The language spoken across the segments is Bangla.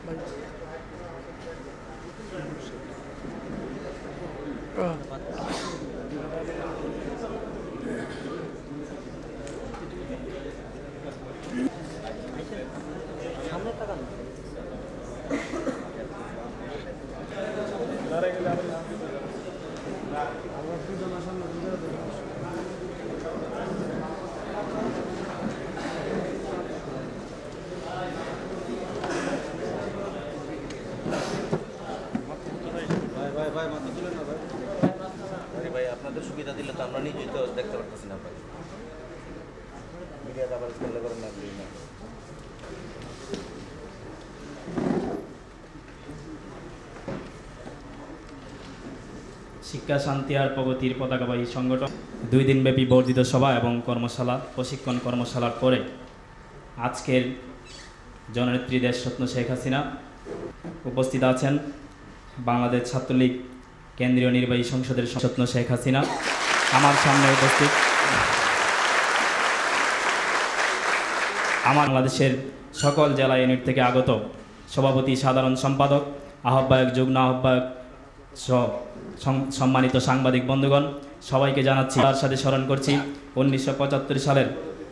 আপনাদের সুবিধা দিলে তো আমরা নিজেই তো দেখতে পারতেছি না। মিডিয়াতে আবার স্কেলে করে না দিই না। শিক্ষা শান্তি আর প্রগতির পতাকাবাহী সংগঠন 2 দিনব্যাপী বর্ধিত সভা এবং কর্মশালা প্রশিক্ষণ কর্মশালার পরে আজকের জননেত্রী দেশরত্ন শেখ হাসিনা উপস্থিত আছেন। বাংলাদেশ ছাত্রলীগ কেন্দ্রীয় নির্বাহী সংসদের দেশরত্ন শেখ হাসিনা আমার সামনে উপস্থিত। আমার বাংলাদেশের সকল জেলা ইউনিট থেকে আগত সভাপতি, সাধারণ সম্পাদক, আহ্বায়ক, যুগ্ম আহ্বায়ক সহ সম্মানিত সাংবাদিক বন্ধুগণ, সবাইকে জানাচ্ছি তার সাথে স্মরণ করছি 1975 সালের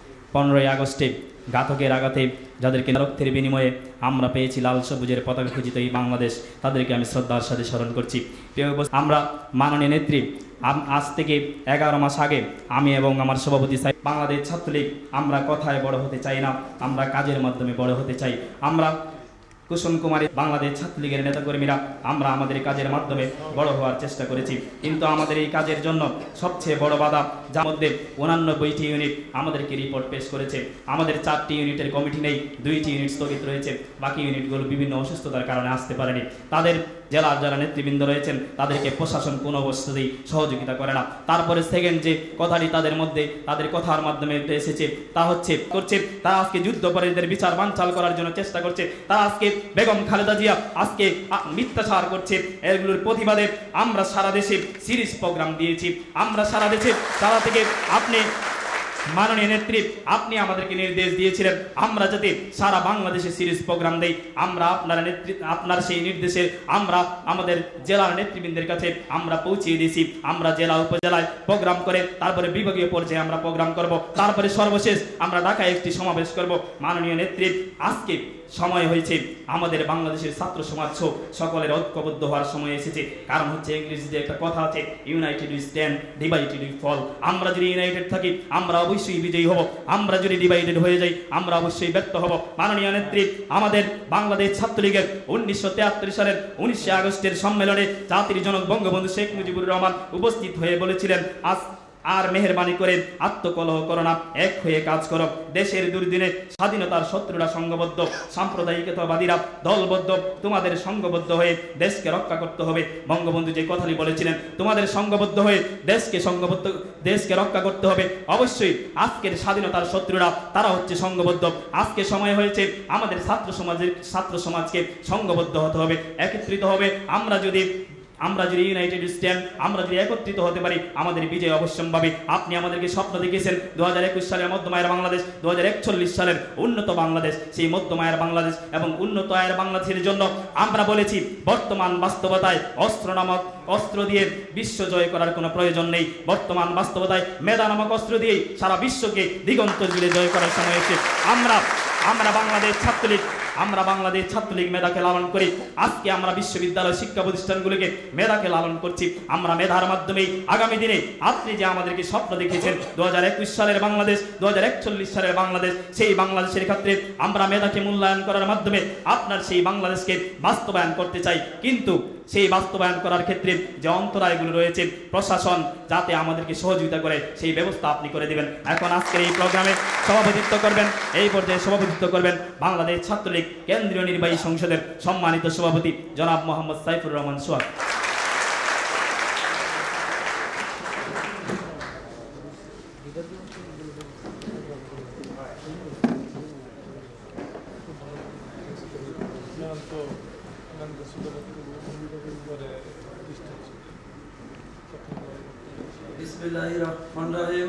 15ই আগস্টে ঘাতকের আঘাতে যাদেরকে রক্তের বিনিময়ে আমরা পেয়েছি লাল সবুজের পতাকা খচিত এই বাংলাদেশ, তাদেরকে আমি শ্রদ্ধার সাথে স্মরণ করছি। আমরা মাননীয় নেত্রী আজ থেকে 11 মাস আগে আমি এবং আমার সভাপতি বাংলাদেশ ছাত্রলীগ আমরা কথায় বড় হতে চাই না, আমরা কাজের মাধ্যমে বড় হতে চাই। আমরা কুসুম কুমারী বাংলাদেশ ছাত্রলীগের নেতাকর্মীরা আমরা আমাদের কাজের মাধ্যমে বড় হওয়ার চেষ্টা করেছি, কিন্তু আমাদের এই কাজের জন্য সবচেয়ে বড় বাধা, যার মধ্যে 89টি ইউনিট আমাদেরকে রিপোর্ট পেশ করেছে। আমাদের 4টি ইউনিটের কমিটি নেই, 2টি ইউনিট স্থগিত রয়েছে, বাকি ইউনিটগুলো বিভিন্ন অসুস্থতার কারণে আসতে পারেনি। তাদের জেলার যারা নেতৃবৃন্দ রয়েছেন তাদেরকে প্রশাসন কোনো অবস্থাতেই সহযোগিতা করে না। তারপরে সেকেন্ড যে কথাটি তাদের মধ্যে তাদের কথার মাধ্যমে এসেছে তা হচ্ছে তারা আজকে যুদ্ধাপরাধীদের বিচার বানচাল করার জন্য চেষ্টা করছে। তারা আজকে বেগম খালেদা জিয়া আজকে মিথ্যাচার করছে। এগুলোর প্রতিবাদে আমরা সারা দেশে সিরিজ প্রোগ্রাম দিয়েছি। আমরা সারা দেশে তারা থেকে আপনি মাননীয় নেত্রী আপনি আমাদেরকে নির্দেশ দিয়েছিলেন আমরা যাতে সারা বাংলাদেশে সিরিজ প্রোগ্রাম দেই। আমরা আপনার সেই নির্দেশে আমরা আমাদের জেলার নেতৃবৃন্দের কাছে আমরা পৌঁছিয়ে দিয়েছি। আমরা জেলা উপজেলায় প্রোগ্রাম করে তারপরে বিভাগীয় পর্যায়ে আমরা প্রোগ্রাম করব, তারপরে সর্বশেষ আমরা ঢাকায় একটি সমাবেশ করব। মাননীয় নেত্রী আজকে সময় হয়েছে আমাদের বাংলাদেশের ছাত্র সমাজ সকলের ঐক্যবদ্ধ হওয়ার সময় এসেছে। কারণ হচ্ছে ইংরেজিতে একটা কথা আছে, united we stand, divided we fall. আমরা যদি ইউনাইটেড থাকি আমরা অবশ্যই বিজয়ী হব, আমরা যদি ডিভাইডেড হয়ে যাই আমরা অবশ্যই ব্যর্থ হব। মাননীয় নেত্রী আমাদের বাংলাদেশ ছাত্রলীগের 1973 সালের 19 আগস্টের সম্মেলনে জাতির জনক বঙ্গবন্ধু শেখ মুজিবুর রহমান উপস্থিত হয়ে বলেছিলেন, আজ আর মেহেরবানি করে আত্মকলহ করো না, এক হয়ে কাজ করো। দেশের দুর্দিনে স্বাধীনতার শত্রুরা সংঘবদ্ধ, সাম্প্রদায়িকতাবাদীরা দলবদ্ধ, তোমাদের সংঘবদ্ধ হয়ে দেশকে রক্ষা করতে হবে। বঙ্গবন্ধু যে কথাটি বলেছিলেন, তোমাদের সংঘবদ্ধ হয়ে দেশকে রক্ষা করতে হবে। অবশ্যই আজকের স্বাধীনতার শত্রুরা তারা হচ্ছে সংঘবদ্ধ। আজকে সময় হয়েছে আমাদের ছাত্র সমাজকে সংঘবদ্ধ হতে হবে, একত্রিত হবে। আমরা যদি ইউনাইটেড স্ট্যান্ড, আমরা যদি একত্রিত হতে পারি আমাদের বিজয় অবশ্যম্ভাবী। আপনি আমাদেরকে স্বপ্ন দেখিয়েছেন 2021 সালের মধ্যমায়ের বাংলাদেশ, 2041 সালের উন্নত বাংলাদেশ। সেই মধ্যমায়ের বাংলাদেশ এবং উন্নত আয়ের বাংলাদেশের জন্য আমরা বলেছি বর্তমান বাস্তবতায় অস্ত্র দিয়ে বিশ্ব জয় করার কোনো প্রয়োজন নেই। বর্তমান বাস্তবতায় মেধা নামক অস্ত্র দিয়েই সারা বিশ্বকে দিগন্ত জুড়ে জয় করার সময় এসে আমরা বাংলাদেশ ছাত্রলীগ মেধাকে লালন করি। আজকে আমরা বিশ্ববিদ্যালয় শিক্ষা প্রতিষ্ঠানগুলিকে মেধাকে লালন করছি। আমরা মেধার মাধ্যমেই আগামী দিনে আপনি যে আমাদেরকে স্বপ্ন দেখিয়েছেন 2021 সালের বাংলাদেশ, 2041 সালের বাংলাদেশ, সেই বাংলাদেশের ক্ষেত্রে আমরা মেধাকে মূল্যায়ন করার মাধ্যমে আপনার সেই বাংলাদেশকে বাস্তবায়ন করতে চাই। কিন্তু সেই বাস্তবায়ন করার ক্ষেত্রে যে অন্তরায়গুলো রয়েছে, প্রশাসন যাতে আমাদেরকে সহযোগিতা করে সেই ব্যবস্থা আপনি করে দিবেন। এখন আজকের এই প্রোগ্রামে সভাপতিত্ব করবেন, এই পর্যায়ে সভাপতিত্ব করবেন বাংলাদেশ ছাত্রলীগ কেন্দ্রীয় নির্বাহী সংসদের সম্মানিত সভাপতি জনাব মোহাম্মদ সাইফুর রহমান সোহাগ। বিসমিল্লাহিররহমানিররহিম।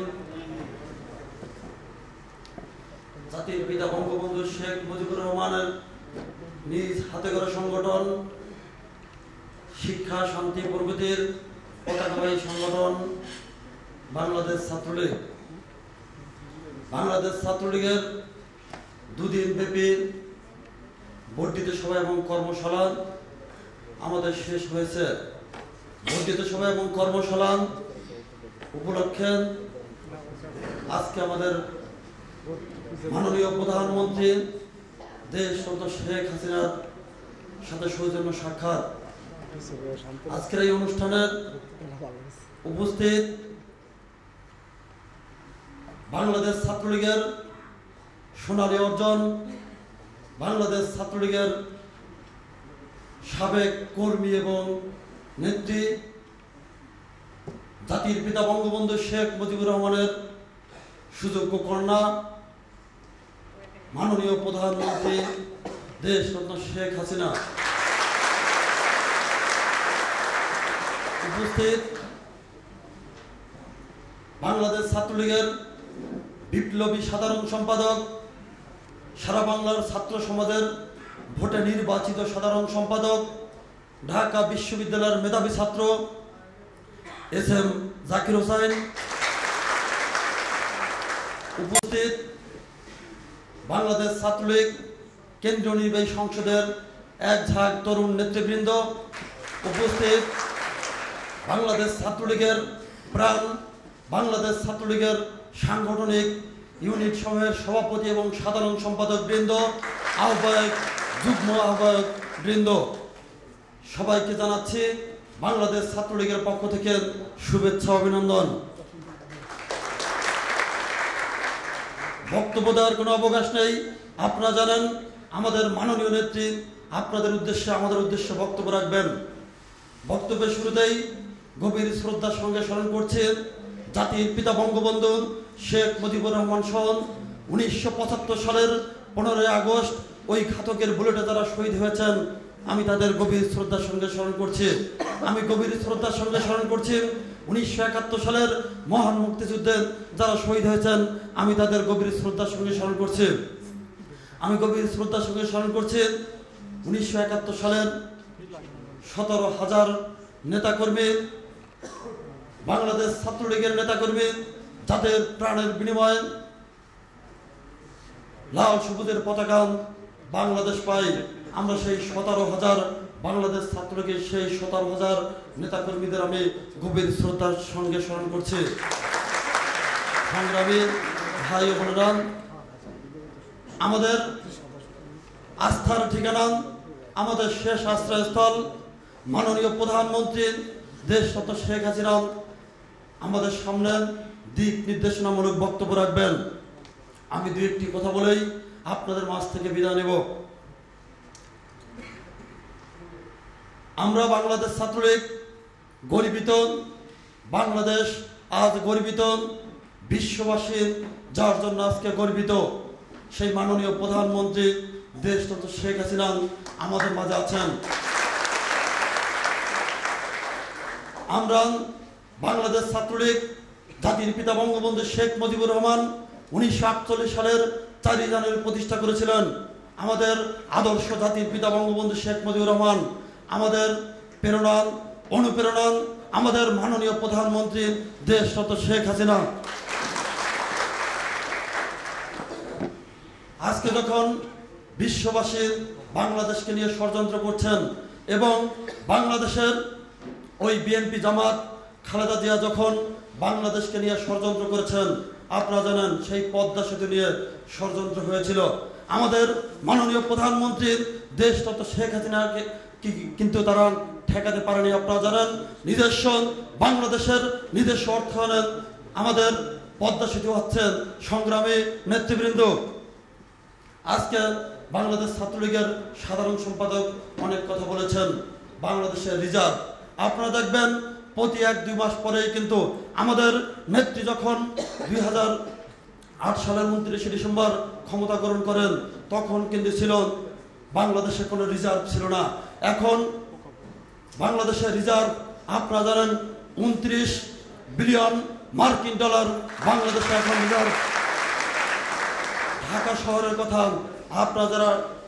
জাতির পিতা বঙ্গবন্ধু শেখ মুজিবুর রহমানের নিজ হাতে গড়া সংগঠন শিক্ষা শান্তি প্রগতির পতাকাবাহী সংগঠন বাংলাদেশ ছাত্রলীগ। বাংলাদেশ ছাত্রলীগের দুদিন ব্যাপী বর্ধিত সভা এবং কর্মশালা আমাদের শেষ হয়েছে। বর্ধিত সভা এবং কর্মশালা উপলক্ষে আজকে আমাদের মাননীয় প্রধানমন্ত্রী দেশরত্ন শেখ হাসিনার সাথে সৌজন্য সাক্ষাৎ। আজকের এই অনুষ্ঠানের উপস্থিত বাংলাদেশ ছাত্রলীগের সোনালী অর্জন, বাংলাদেশ ছাত্রলীগের সাবেক কর্মী এবং নেত্রী, জাতির পিতা বঙ্গবন্ধু শেখ মুজিবুর রহমানের সুযোগ্য কন্যা, মাননীয় প্রধানমন্ত্রী দেশরত্ন শেখ হাসিনা, উপস্থিত বাংলাদেশ ছাত্রলীগের বিপ্লবী সাধারণ সম্পাদক, সারা বাংলার ছাত্র সমাজের ভোটে নির্বাচিত সাধারণ সম্পাদক, ঢাকা বিশ্ববিদ্যালয়ের মেধাবী ছাত্র এস.এম. জাকির হোসেন, উপস্থিত বাংলাদেশ ছাত্রলীগ কেন্দ্রীয় নির্বাহী সংসদের এক ঝাঁক তরুণ নেতৃবৃন্দ, উপস্থিত বাংলাদেশ ছাত্রলীগের প্রাণ, বাংলাদেশ ছাত্রলীগের সাংগঠনিক ইউনিট সমূহের সভাপতি এবং সাধারণ সম্পাদক বৃন্দ, আহ্বায়ক, যুগ্ম আহ্বায়ক বৃন্দ, সবাইকে জানাচ্ছি বাংলাদেশ ছাত্রলীগের পক্ষ থেকে শুভেচ্ছা অভিনন্দন। বক্তব্য দেওয়ার কোনো অবকাশ নেই। আপনারা জানেন আমাদের মাননীয় নেত্রী আপনাদের উদ্দেশ্যে আমাদের উদ্দেশ্যে বক্তব্য রাখবেন। বক্তব্যের শুরুতেই গভীর শ্রদ্ধার সঙ্গে স্মরণ করছেন জাতির পিতা বঙ্গবন্ধু শেখ মুজিবুর রহমান সহ 1975 সালের 15 আগস্ট ওই ঘাতকের বুলেটে যারা শহীদ হয়েছেন, আমি তাদের গভীর শ্রদ্ধার সঙ্গে স্মরণ করছি। আমি গভীর শ্রদ্ধার সঙ্গে স্মরণ করছি 1971 সালের মহান মুক্তিযুদ্ধে যারা শহীদ হয়েছেন, আমি তাদের গভীর শ্রদ্ধার সঙ্গে স্মরণ করছি। আমি গভীর শ্রদ্ধার সঙ্গে স্মরণ করছি 1971 সালের 17,000 নেতাকর্মী, বাংলাদেশ ছাত্রলীগের নেতাকর্মী যাদের প্রাণের বিনিময়ে লাল সবুজের পতাকা বাংলাদেশ পাই। আমরা সেই 17,000 বাংলাদেশ ছাত্রলীগের সেই 17,000 নেতাকর্মীদের আমি গভীর শ্রদ্ধার সঙ্গে স্মরণ করছি। সংগ্রামী ভাই ও বোনেরা, আমাদের আস্থার ঠিকানা, আমাদের শেষ আশ্রয়স্থল মাননীয় প্রধানমন্ত্রী দেশরত্ন শেখ হাসিনা আমাদের সামনে দিক নির্দেশনামূলক বক্তব্য রাখবেন। আমি দু একটি কথা বলেই আপনাদের মাঝ থেকে বিদায় নেব। আমরা বাংলাদেশ ছাত্রলীগ গর্বিত, বাংলাদেশ আজ গর্বিত, বিশ্ববাসী যার জন্য আজকে গর্বিত সেই মাননীয় প্রধানমন্ত্রী দেশরত্ন শেখ হাসিনা আমাদের মাঝে আছেন। আমরা বাংলাদেশ ছাত্রলীগ জাতির পিতা বঙ্গবন্ধু শেখ মুজিবুর রহমান 1948 সালের 4 জানুয়ারি প্রতিষ্ঠা করেছিলেন। আমাদের আদর্শ জাতির পিতা বঙ্গবন্ধু শেখ মুজিবুর রহমান, আমাদের প্রেরণা অনুপ্রেরণা আমাদের মাননীয় প্রধানমন্ত্রী দেশরত্ন শেখ হাসিনা। আজকে যখন বিশ্ববাসী বাংলাদেশকে নিয়ে ষড়যন্ত্র করছেন এবং বাংলাদেশের ওই বিএনপি জামাত খালেদা জিয়া যখন বাংলাদেশকে নিয়ে ষড়যন্ত্র করেছেন, আপনারা জানেন সেই পদ্মা সেতু নিয়ে ষড়যন্ত্র হয়েছিল। আমাদের মাননীয় প্রধানমন্ত্রী দেশরত্ন শেখ হাসিনাকে কিন্তু তারা ঠেকাতে পারেনি। আপনারা জানেন নিজস্ব বাংলাদেশের নিজস্ব অর্থায়নের আমাদের পদ্মা সেতু হচ্ছেন সংগ্রামী নেতৃবৃন্দ। আজকে বাংলাদেশ ছাত্রলীগের সাধারণ সম্পাদক অনেক কথা বলেছেন। বাংলাদেশের রিজার্ভ আপনারা দেখবেন প্রতি 1-2 মাস পরেই কিন্তু আমাদের নেত্রী যখন 2008 সালের 29 ডিসেম্বর ক্ষমতা গ্রহণ করেন, তখন কিন্তু ছিল বাংলাদেশে কোনো রিজার্ভ ছিল না। এখন বাংলাদেশের রিজার্ভ আপনারা জানেন 29 বিলিয়ন মার্কিন ডলার বাংলাদেশে এখন রিজার্ভ। ঢাকা শহরের কথা আপনারা যারা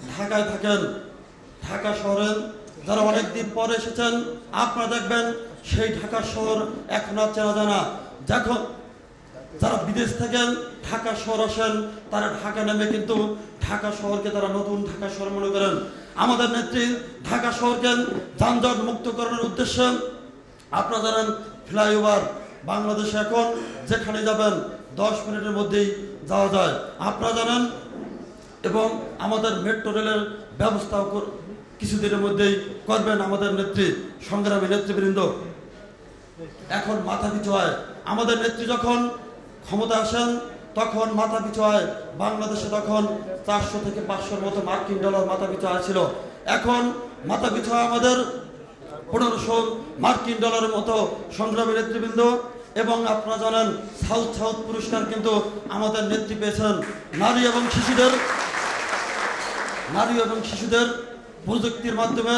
ঢাকায় থাকেন, ঢাকা শহরের যারা অনেক দিন পরে এসেছেন, আপনারা দেখবেন সেই ঢাকা শহর এখন আর চেনা যায় না। যখন যারা বিদেশ থেকেন ঢাকা শহর আসেন, তারা ঢাকা নেমে কিন্তু ঢাকা শহরকে তারা নতুন ঢাকা শহর মনে করেন। আমাদের নেত্রী ঢাকা শহরকে যানজট মুক্তকরণের উদ্দেশ্যে আপনারা জানেন ফ্লাইওভার বাংলাদেশে এখন যেখানে যাবেন 10 মিনিটের মধ্যেই যাওয়া যায়, আপনারা জানেন। এবং আমাদের মেট্রো রেলের ব্যবস্থাও কিছুদিনের মধ্যেই করবেন আমাদের নেত্রী, সংগ্রামী নেতৃবৃন্দ। এখন মাথা পিছু হয়, আমাদের নেত্রী যখন ক্ষমতা আসেন তখন মাথা পিছু হয় বাংলাদেশে তখন 400 থেকে 500-র মতো মার্কিন ডলার মাথা পিছু আয় ছিল। এখন মাথা পিছু হয় আমাদের 1500 মার্কিন ডলারের মতো, সংগ্রামী নেতৃবৃন্দ। এবং আপনারা জানেন সাউথ পুরস্কার কিন্তু আমাদের নেত্রী পেয়েছেন। নারী এবং শিশুদের প্রযুক্তির মাধ্যমে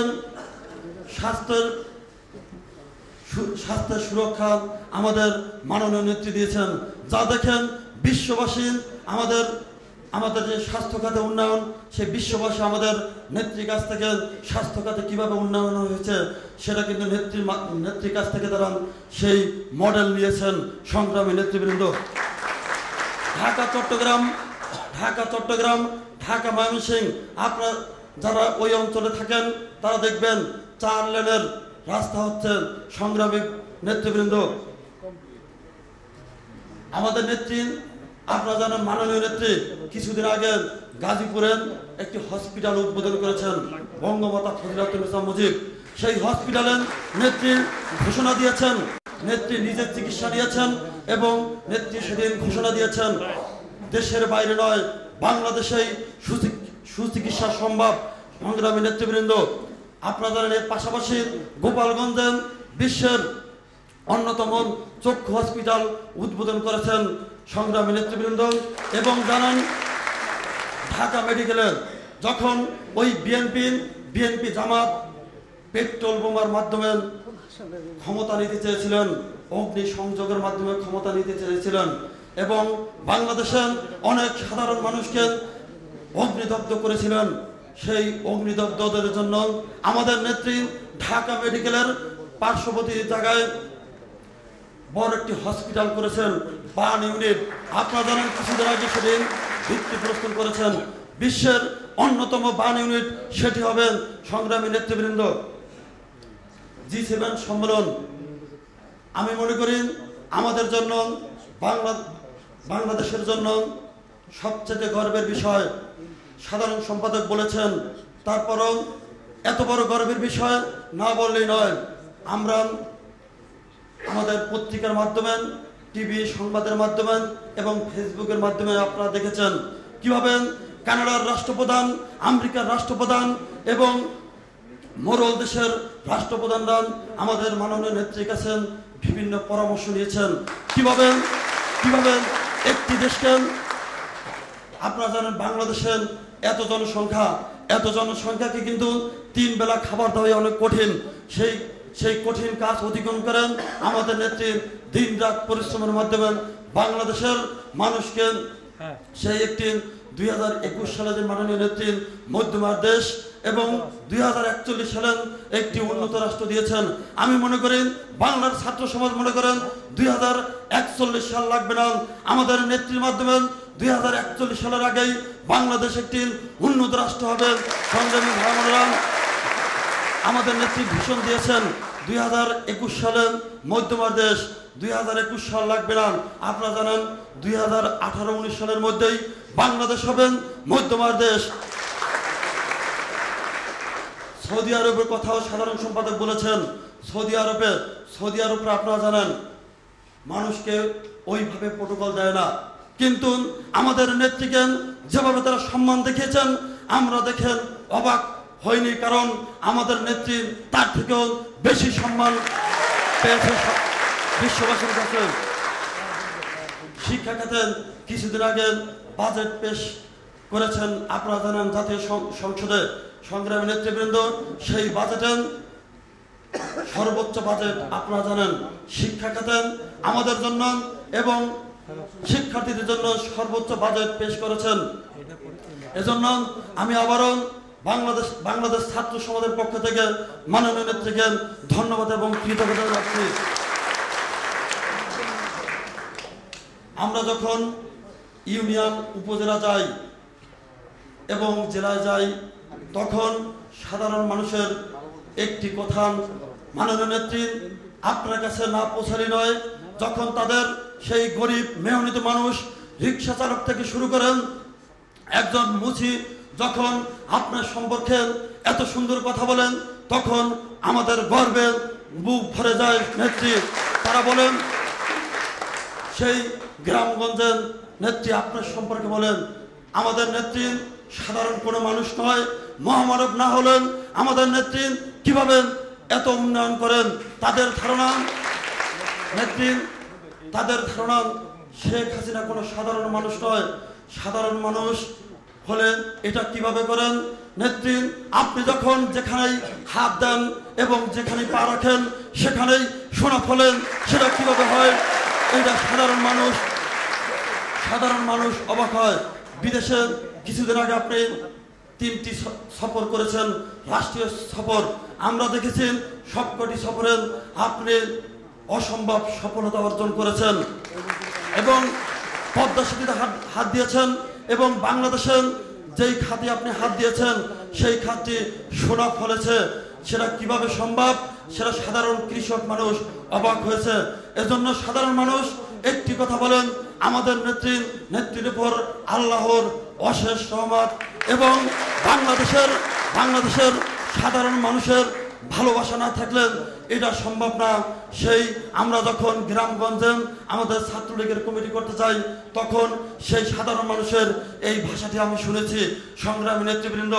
স্বাস্থ্যের সুরক্ষা আমাদের মাননীয় নেত্রী দিয়েছেন, যা দেখেন বিশ্ববাসী আমাদের যে স্বাস্থ্য খাতে উন্নয়ন, সেই বিশ্ববাসী আমাদের নেত্রীর কাছ থেকে স্বাস্থ্য খাতে কীভাবে উন্নয়ন হয়েছে সেটা কিন্তু নেত্রীর কাছ থেকে তারা সেই মডেল নিয়েছেন। সংগ্রামী নেতৃবৃন্দ, ঢাকা চট্টগ্রাম ঢাকা ময়মনসিংহ, আপনার যারা ওই অঞ্চলে থাকেন তারা দেখবেন 4 লেনের রাস্তা হচ্ছে। সংগ্রামী নেতৃবৃন্দ, আমাদের নেত্রী আপনারা জানেন মাননীয় নেত্রী কিছুদিন আগে গাজীপুরের একটি হসপিটাল উদ্বোধন করেছেন, বঙ্গমাতা ফজিলাতুন্নেসা মুজিব। সেই হসপিটালের নেত্রী ঘোষণা দিয়েছেন, নেত্রী নিজের চিকিৎসা নিয়েছেন এবং নেত্রী সেদিন ঘোষণা দিয়েছেন দেশের বাইরে নয় বাংলাদেশেই সুচিকিৎসা সম্ভব। সংগ্রামী নেতৃবৃন্দ, আপনারা জানেন এর পাশাপাশি গোপালগঞ্জে বিশ্বের অন্যতম চক্ষু হসপিটাল উদ্বোধন করেছেন সংগ্রামী নেতৃবৃন্দ। এবং জানান ঢাকা মেডিকেলের যখন ওই বিএনপি জামাত পেট্রোল বোমার মাধ্যমে ক্ষমতা নিতে চেয়েছিলেন, অগ্নি সংযোগের মাধ্যমে ক্ষমতা নিতে চেয়েছিলেন এবং বাংলাদেশের অনেক সাধারণ মানুষকে অগ্নিদগ্ধ করেছিলেন, সেই অগ্নিদগ্ধদের জন্য আমাদের নেত্রী ঢাকা মেডিকেলের পার্শ্ববর্তী জায়গায় বড় একটি হসপিটাল করেছেন, বার্ন ইউনিট। আপনারা জানেন কিছুদিন আগে সেদিন ভিত্তিপ্রস্তর করেছেন। বিশ্বের অন্যতম বার্ন ইউনিট সেটি হবেন সংগ্রামী নেতৃবৃন্দ G7 সম্মেলন। আমি মনে করি আমাদের জন্য বাংলাদেশের জন্য সবচেয়ে গর্বের বিষয়। সাধারণ সম্পাদক বলেছেন, তারপরও এত বড় গর্বের বিষয় না বললেই নয়। আমরা আমাদের পত্রিকার মাধ্যমে, টিভি সংবাদের মাধ্যমে এবং ফেসবুকের মাধ্যমে আপনারা দেখেছেন কিভাবে কানাডার রাষ্ট্রপ্রধান, আমেরিকার রাষ্ট্রপ্রধান এবং মোরল দেশের রাষ্ট্রপ্রধানরা আমাদের মাননীয় নেত্রীর কাছে বিভিন্ন পরামর্শ নিয়েছেন কিভাবে একটি দেশকে, আপনারা জানেন বাংলাদেশের এত জনসংখ্যাকে কিন্তু 3 বেলা খাবার দেওয়া অনেক কঠিন। সেই কঠিন কাজ অতিক্রম করেন আমাদের নেত্রী দিন রাত পরিশ্রমের মাধ্যমে বাংলাদেশের মানুষকে সেই একটি 2021 সালে যে মাননীয় নেত্রী মধ্যমার দেশ এবং 2041 সালে একটি উন্নত রাষ্ট্র দিয়েছেন। আমি মনে করি বাংলার ছাত্র সমাজ মনে করেন 2041 সাল লাগবে না, আমাদের নেত্রীর মাধ্যমে 2041 সালের আগেই বাংলাদেশ একটি উন্নত রাষ্ট্র হবে। সংগ্রামী ভাইরা, আমাদের নেত্রী ঘোষণা দিয়েছেন 2021 সালে মধ্যমার দেশ, 2021 সাল লাগবে না। আপনারা জানেন 2018-19 সালের মধ্যেই বাংলাদেশ হবেন মধ্যমার দেশ। সৌদি আরবের কথাও সাধারণ সম্পাদক বলেছেন। সৌদি আরবে আপনারা জানেন মানুষকে ওইভাবে প্রোটোকল দেয় না, কিন্তু আমাদের নেত্রীকে যেভাবে তারা সম্মান দেখিয়েছেন আমরা দেখেন অবাক হয়নি, কারণ আমাদের নেত্রী তার থেকেও বেশি সম্মান পেয়েছে বিশ্ববাসীর কাছে। শিক্ষা খাতে কিছুদিন আগে বাজেট পেশ করেছেন আপনারা জানেন জাতীয় সংসদে। সংগ্রামী নেতৃবৃন্দ, সেই বাজেটের সর্বোচ্চ বাজেট আপনারা জানেন শিক্ষা খাতে আমাদের জন্য এবং শিক্ষার্থীদের জন্য সর্বোচ্চ বাজেট পেশ করেছেন। এজন্য আমি আবারও বাংলাদেশ ছাত্র সমাজের পক্ষ থেকে মাননীয় নেত্রীকে ধন্যবাদ এবং কৃতজ্ঞতা জানাচ্ছি। আমরা যখন ইউনিয়ন উপজেলা যাই এবং জেলায় যাই তখন সাধারণ মানুষের একটি কথা মাননীয় নেত্রী আপনার কাছে না পৌঁছালি নয়, যখন তাদের সেই গরিব মেহনত মানুষ রিক্সা চালক থেকে শুরু করেন একজন মুচি যখন আপনার সম্পর্কে এত সুন্দর কথা বলেন তখন আমাদের গর্বে বুক ভরে যায় নেত্রী। তারা বলেন সেই গ্রামগঞ্জের নেত্রী আপনার সম্পর্কে বলেন আমাদের নেত্রী সাধারণ কোনো মানুষ নয়, মহামানব না হলেন আমাদের নেত্রী কিভাবে এত উন্নয়ন করেন। তাদের ধারণা নেত্রী শেখ হাসিনা কোনো সাধারণ মানুষ নয়, সাধারণ মানুষ হলেন এটা কিভাবে করেন নেত্রী আপনি যখন যেখানেই হাত দেন এবং যেখানেই পা রাখেন সেখানেই সোনা ফলেন, সেটা কিভাবে হয় এটা সাধারণ মানুষ অবাক হয়। বিদেশে কিছুদিন আগে আপনি 3টি সফর করেছেন, রাষ্ট্রীয় সফর। আমরা দেখেছি সবকটি সফরে আপনি অসম্ভব সফলতা অর্জন করেছেন এবং পদ্মা সেতুতে হাত দিয়েছেন এবং বাংলাদেশের যেই খাতে আপনি হাত দিয়েছেন সেই খাতটি সোনা ফলেছে। সেটা কিভাবে সম্ভব সেটা সাধারণ কৃষক মানুষ অবাক হয়েছে। এজন্য সাধারণ মানুষ একটি কথা বলেন আমাদের নেত্রীর উপর আল্লাহর অশেষ রহমত এবং বাংলাদেশের সাধারণ মানুষের ভালোবাসা না থাকলে এটা সম্ভব না। সেই আমরা যখন গ্রামগঞ্জে আমাদের ছাত্রলীগের কমিটি করতে যাই তখন সেই সাধারণ মানুষের এই ভাষাটি আমি শুনেছি। সংগ্রামী নেতৃবৃন্দ,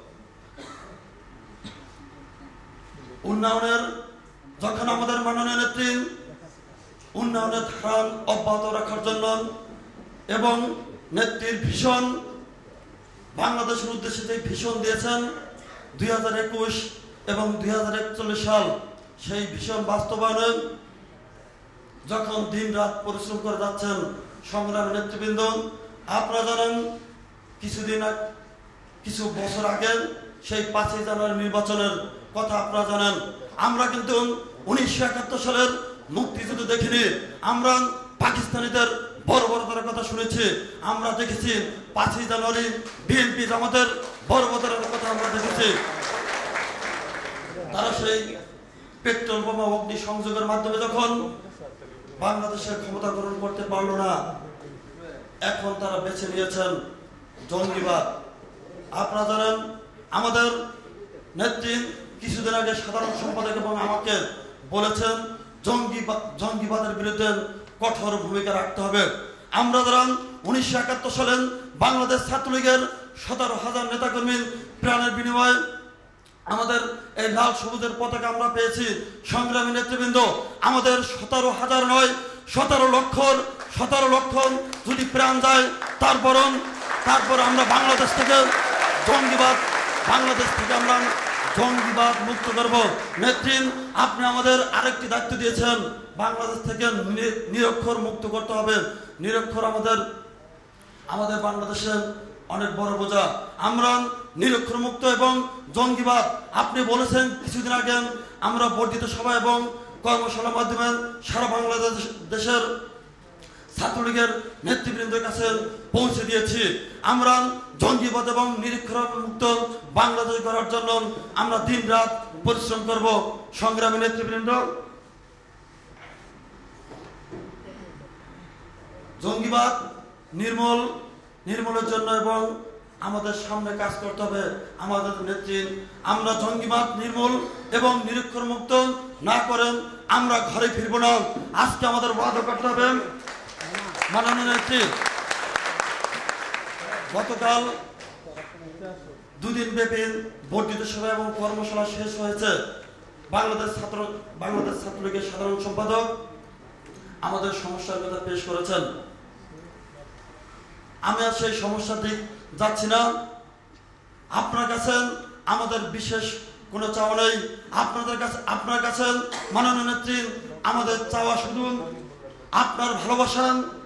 উন্নয়নের যখন আমাদের মাননীয় নেত্রী উন্নয়নের ধারা অব্যাহত রাখার জন্য এবং নেত্রীর ভীষণ বাংলাদেশের উদ্দেশ্যে যে ভীষণ দিয়েছেন 2021 এবং 2041 সাল, সেই ভীষণ বাস্তবায়নে যখন দিন রাত পরিশ্রম করে যাচ্ছেন সংগ্রামী নেতৃবৃন্দ, আপনারা জানেন কিছু বছর আগে সেই 5ই জানুয়ারি নির্বাচনের কথা আপনারা জানেন। আমরা কিন্তু 1971 সালের মুক্তিযুদ্ধ দেখিনি, আমরা পাকিস্তানিদের বর্বরতার কথা শুনেছি। আমরা দেখেছি 5ই জানুয়ারি বিএনপি জামাতের বর্বরতার কথা আমরা দেখেছি। তারা সেই পেট্রোল বোমা অগ্নি সংযোগের মাধ্যমে যখন বাংলাদেশের ক্ষমতা গ্রহণ করতে পারল না, এখন তারা বেছে নিয়েছেন জঙ্গিবাদ। আপনারা জানেন আমাদের নেত্রী কিছুদিন আগে সাধারণ সম্পাদক এবং আমাকে বলেছেন জঙ্গিবাদের বিরুদ্ধে কঠোর ভূমিকা রাখতে হবে। আমরা যারা 1971 সালে বাংলাদেশ ছাত্রলীগের 17,000 নেতাকর্মীর প্রাণের বিনিময়ে আমাদের এই লাল সবুজের পতাকা আমরা পেয়েছি। সংগ্রামী নেতৃবৃন্দ, আমাদের 17,000 নয় 17 লক্ষ যদি প্রাণ যায় তারপর আমরা বাংলাদেশ থেকে আমরা জঙ্গিবাদ মুক্ত করব। নেত্রী আপনি আমাদের আরেকটি দায়িত্ব দিয়েছেন, বাংলাদেশ থেকে নিরক্ষর মুক্ত করতে হবে। নিরক্ষর আমাদের বাংলাদেশের অনেক বড় বোঝা। আমরা নিরক্ষর মুক্ত এবং জঙ্গিবাদ আপনি বলেছেন কিছুদিন আগে আমরা বর্ধিত সভা এবং কর্মশালার মাধ্যমে সারা বাংলাদেশের ছাত্রলীগের নেতৃবৃন্দের কাছে পৌঁছে দিয়েছি। আমরা জঙ্গিবাদ এবং নিরক্ষর মুক্ত বাংলাদেশ গড়ার জন্য আমরা দিন রাত পরিশ্রম করব। সংগ্রামী নেতৃবৃন্দ, জঙ্গিবাদ নির্মূলের জন্য এবং আমাদের সামনে কাজ করতে হবে আমাদের নেত্রী। আমরা জঙ্গিবাদ নির্মূল এবং নিরক্ষর মুক্ত না করেন আমরা ঘরে ফিরব না। আজকে আমাদের ওয়াদা করতে হবে মাননীয় নেত্রী। গতকাল 2 দিন ব্যাপী বর্ধিত সভা এবং কর্মশালা শেষ হয়েছে। বাংলাদেশ ছাত্রলীগের সাধারণ সম্পাদক আমাদের সমস্যার কথা পেশ করেছেন। আমি আর সেই সমস্যাটি যাচ্ছি না। আপনার কাছে আমাদের বিশেষ কোনো চাওয়া নেই। আপনার কাছে মাননীয় নেত্রী আমাদের চাওয়া শুধু আপনার ভালোবাসা